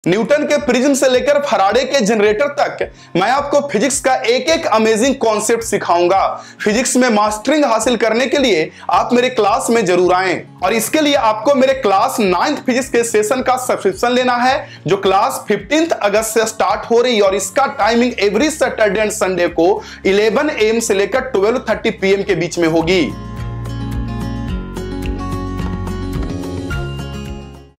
Newton के prism से लेकर फैराडे के जनरेटर तक मैं आपको फिजिक्स का एक एक अमेजिंग कॉन्सेप्ट सिखाऊंगा। फिजिक्स में मास्टरिंग हासिल करने के लिए आप मेरे क्लास में जरूर आएं और इसके लिए आपको मेरे क्लास 9th फिजिक्स के सेशन का सब्सक्रिप्शन लेना है जो क्लास 15 अगस्त से स्टार्ट हो रही है और इसका timing every Saturday and Sunday को 11 AM से लेकर 12:30 PM के बीच में होगी।